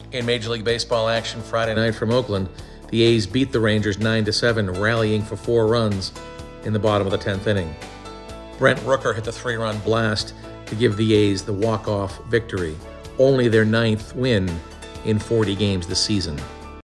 In Major League Baseball action Friday night from Oakland, the A's beat the Rangers 9-7, rallying for 4 runs in the bottom of the 10th inning. Brent Rooker hit the 3-run blast to give the A's the walk-off victory, only their 9th win in 40 games this season.